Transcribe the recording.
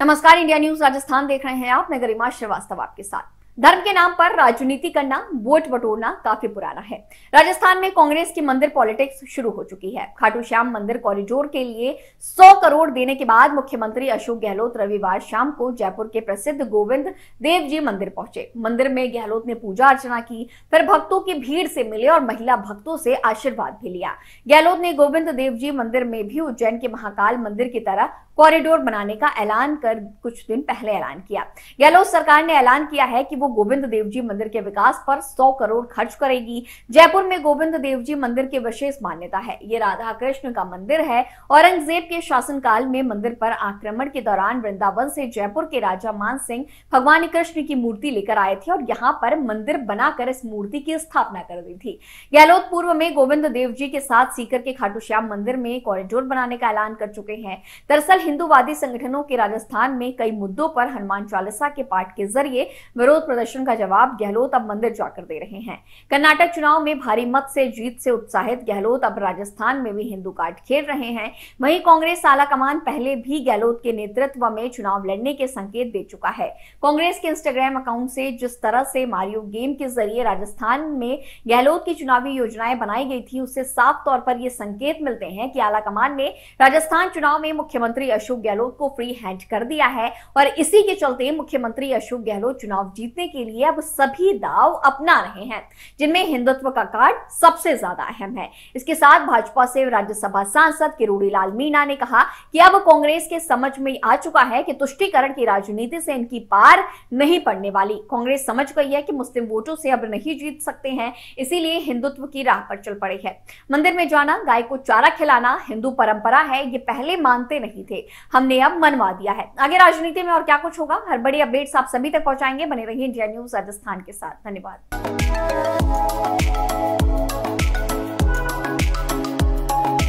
नमस्कार, India news Rajasthan देख रहे हैं आप। मैं गरिमा श्रीवास्तव आपके साथ। धर्म के नाम पर राजनीति करना, वोट बटोरना काफी पुराना है। राजस्थान में कांग्रेस की मंदिर पॉलिटिक्स शुरू हो चुकी है। खाटू श्याम मंदिर कॉरिडोर के लिए 100 करोड़ देने के बाद मुख्यमंत्री अशोक गहलोत रविवार शाम को जयपुर के प्रसिद्ध गोविंद देव जी मंदिर पहुंचे। मंदिर में गहलोत ने पूजा अर्चना की, फिर भक्तों की भीड़ से मिले और महिला भक्तों से आशीर्वाद भी लिया। गहलोत ने गोविंद देव जी मंदिर में भी उज्जैन के महाकाल मंदिर की तरह कॉरिडोर बनाने का ऐलान कर कुछ दिन पहले ऐलान किया। गहलोत सरकार ने ऐलान किया है कि वो गोविंद देव जी मंदिर के विकास पर 100 करोड़ खर्च करेगी। जयपुर में गोविंद देव जी मंदिर की विशेष मान्यता है। ये राधा कृष्ण का मंदिर है। औरंगजेब के शासनकाल में मंदिर पर आक्रमण के दौरान वृंदावन से जयपुर के राजा मान सिंह भगवान कृष्ण की मूर्ति लेकर आए थे और यहाँ पर मंदिर बनाकर इस मूर्ति की स्थापना कर दी थी। गहलोत पूर्व में गोविंद देव जी के साथ सीकर के खाटू श्याम मंदिर में कॉरिडोर बनाने का ऐलान कर चुके हैं। दरअसल हिंदूवादी संगठनों के राजस्थान में कई मुद्दों पर हनुमान चालीसा के पाठ के जरिए विरोध प्रदर्शन का जवाब गहलोत अब मंदिर जाकर दे रहे हैं। कर्नाटक चुनाव में भारी मत से जीत से उत्साहित गहलोत अब राजस्थान में भी हिंदू कार्ड खेल रहे हैं। वहीं कांग्रेस आला कमान पहले भी गहलोत के नेतृत्व में चुनाव लड़ने के संकेत दे चुका है। कांग्रेस के इंस्टाग्राम अकाउंट से जिस तरह से मारियो गेम के जरिए राजस्थान में गहलोत की चुनावी योजनाएं बनाई गई थी, उससे साफ तौर पर ये संकेत मिलते हैं कि आला कमान ने राजस्थान चुनाव में मुख्यमंत्री अशोक गहलोत को फ्री हैंड कर दिया है और इसी के चलते मुख्यमंत्री अशोक गहलोत चुनाव जीतने के लिए अब सभी दाव अपना रहे हैं, जिनमें हिंदुत्व का कार्ड सबसे ज्यादा अहम है। इसके साथ भाजपा से राज्यसभा सांसद किरोड़ीलाल मीणा ने कहा कि अब कांग्रेस के समझ में आ चुका है कि तुष्टीकरण की राजनीति से इनकी पार नहीं पड़ने वाली। कांग्रेस समझ गई है कि मुस्लिम वोटों से अब नहीं जीत सकते हैं, इसीलिए हिंदुत्व की राह पर चल पड़ी है। मंदिर में जाना, गाय को चारा खिलाना हिंदू परंपरा है, ये पहले मानते नहीं थे, हमने अब मनवा दिया है। आगे राजनीति में और क्या कुछ होगा, हर बड़ी अपडेट्स आप सभी तक पहुंचाएंगे। बने रहिए इंडिया न्यूज राजस्थान के साथ। धन्यवाद।